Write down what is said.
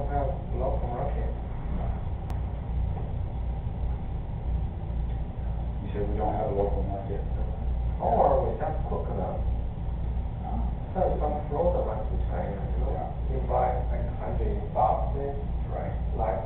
have local market. You said we don't have a local market? Or we have coconut. Ah. There's some frozen like in China, you know? Yeah. You buy like 100 boxes, Right. like